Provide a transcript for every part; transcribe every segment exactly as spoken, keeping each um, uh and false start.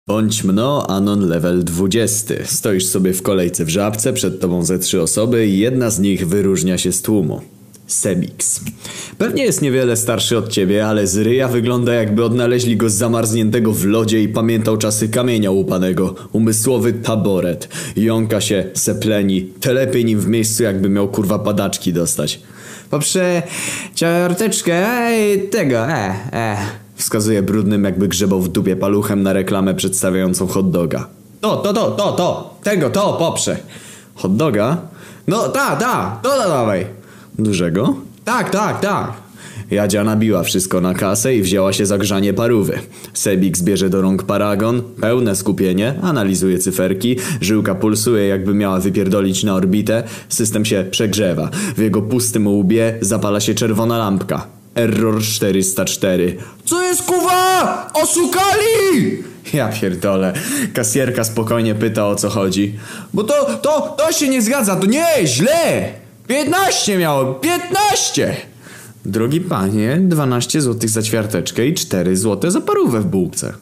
Bądź mno, Anon level dwudziesty. Stoisz sobie w kolejce w Żabce, przed tobą ze trzy osoby i jedna z nich wyróżnia się z tłumu. Sebix. Pewnie jest niewiele starszy od ciebie, ale z ryja wygląda, jakby odnaleźli go zamarzniętego w lodzie i pamiętał czasy kamienia łupanego. Umysłowy taboret. Jąka się, sepleni, telepie nim w miejscu, jakby miał kurwa padaczki dostać. Poprze... ciarteczkę, ej, tego, e, e. Wskazuje brudnym, jakby grzebał w dupie paluchem na reklamę przedstawiającą hot doga. To, to, to, to, to, tego, to, poprze. Hot doga? No, ta, ta, to dawaj. Dużego? Tak, tak, tak. Jadzia nabiła wszystko na kasę i wzięła się za grzanie parówy. Sebix bierze do rąk paragon, pełne skupienie, analizuje cyferki, żyłka pulsuje, jakby miała wypierdolić na orbitę, system się przegrzewa. W jego pustym łbie zapala się czerwona lampka. Error czterysta cztery. Co jest kuwa? Oszukali! Ja pierdolę. Kasjerka spokojnie pyta, o co chodzi. Bo to, to, to się nie zgadza, to nie, źle! piętnaście miało, piętnaście! Drogi panie, dwanaście złotych za ćwiarteczkę i cztery złote za parówę w bułce.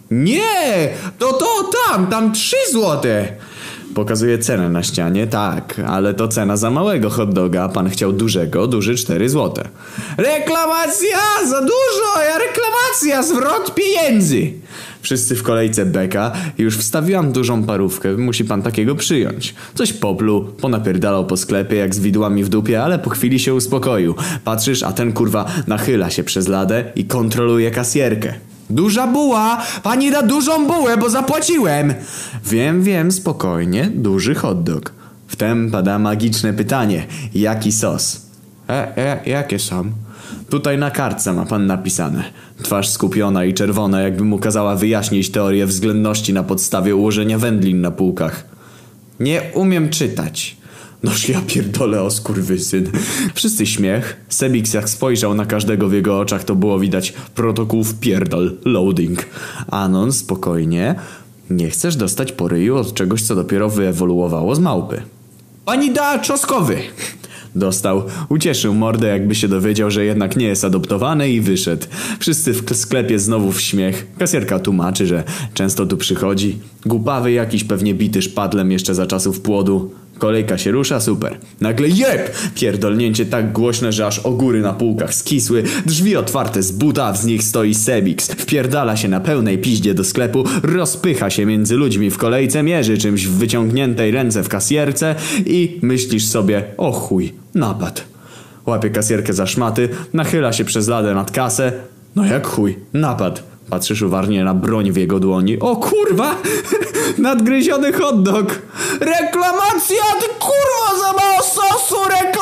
Nie! To to tam, tam trzy złote! Pokazuje cenę na ścianie, tak, ale to cena za małego hot doga, a pan chciał dużego, duży cztery złote. Reklamacja! Za dużo! Ja reklamacja! Zwrot pieniędzy! Wszyscy w kolejce beka. Już wstawiłam dużą parówkę, musi pan takiego przyjąć. Coś popluł, ponapierdalał po sklepie jak z widłami w dupie, ale po chwili się uspokoił. Patrzysz, a ten kurwa nachyla się przez ladę i kontroluje kasjerkę. Duża buła! Pani da dużą bułę, bo zapłaciłem! Wiem, wiem, spokojnie, duży hot dog. Wtem pada magiczne pytanie. Jaki sos? E, e, jakie są? Tutaj na kartce ma pan napisane. Twarz skupiona i czerwona, jakby mu kazała wyjaśnić teorię względności na podstawie ułożenia wędlin na półkach. Nie umiem czytać. Noż ja pierdolę, o skurwysyn. Wszyscy śmiech. Sebix jak spojrzał na każdego w jego oczach, to było widać protokół wpierdol, loading. Anon spokojnie. Nie chcesz dostać po ryju od czegoś, co dopiero wyewoluowało z małpy. Pani da czosnkowy. Dostał. Ucieszył mordę, jakby się dowiedział, że jednak nie jest adoptowany i wyszedł. Wszyscy w sklepie znowu w śmiech. Kasjerka tłumaczy, że często tu przychodzi. Głupawy jakiś, pewnie bity szpadlem jeszcze za czasów płodu. Kolejka się rusza, super. Nagle jeb! Pierdolnięcie tak głośne, że aż ogóry na półkach skisły. Drzwi otwarte z buta, a w nich stoi Sebix. Wpierdala się na pełnej piździe do sklepu, rozpycha się między ludźmi w kolejce, mierzy czymś w wyciągniętej ręce w kasjerce i myślisz sobie, o chuj, napad. Łapie kasjerkę za szmaty, nachyla się przez ladę nad kasę. No jak chuj, napad. Patrzysz uważnie na broń w jego dłoni. O kurwa! Nadgryziony hot dog! Reklamacja! Ty kurwa, za mało sosu!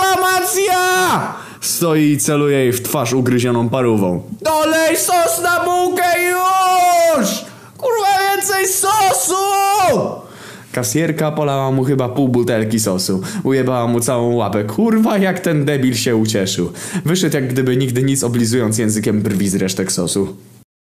Reklamacja! Stoi i celuje jej w twarz ugryzioną parówą. Dolej sos na bułkę już! Kurwa, więcej sosu! Kasjerka polała mu chyba pół butelki sosu. Ujebała mu całą łapę. Kurwa, jak ten debil się ucieszył. Wyszedł jak gdyby nigdy nic, oblizując językiem brwi z resztek sosu.